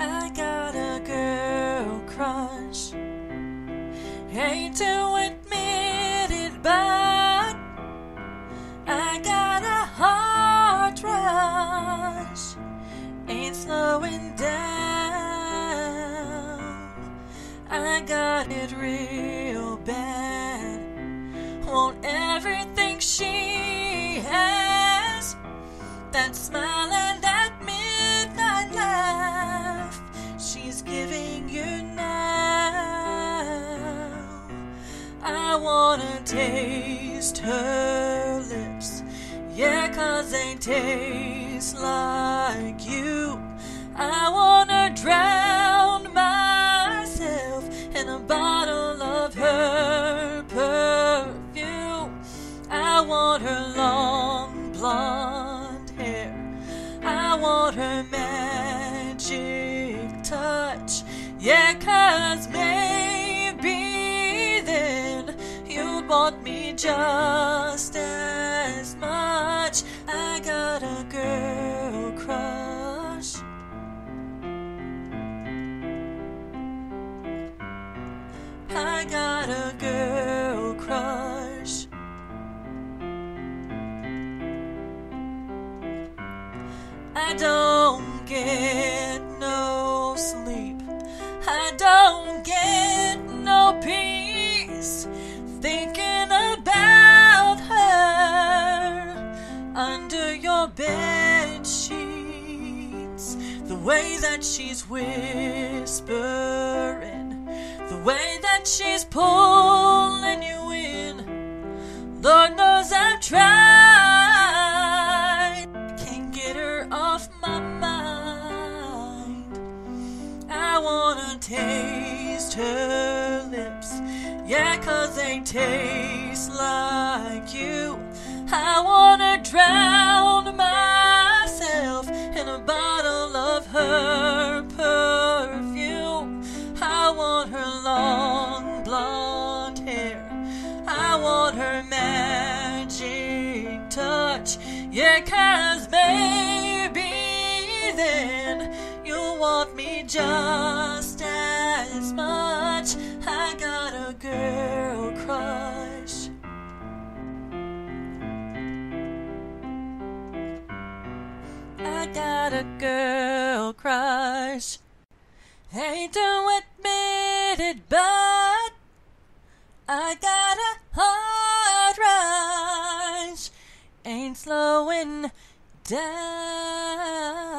I got a girl crush. Hate to admit it, but I got a heart rush. Ain't slowing down. I got it real bad. Want everything she has. That smile and that midnight laugh she's giving you now. I wanna taste her lips, yeah, 'cause they taste like you. I wanna drown myself in a bottle of her perfume. I want her long blonde hair, I want her magic touch, yeah, 'cause maybe then you'd want me just as much. I got a girl crush. I got a girl crush. I don't get no sleep, I don't get no peace, thinking about her under your bed sheets. The way that she's whispering, the way that she's pulling you in. Lord knows I've tried, can't get her off my mind. I wanna taste her lips, yeah, 'cause they taste like you. I wanna drown myself in a bottle of her perfume. I want her long blonde hair, I want her magic touch, yeah, 'cause maybe then you'll want me just as much. I got a girl crush. I got a girl crush. Hate to admit it, but I got a heart rush. Ain't slowing down.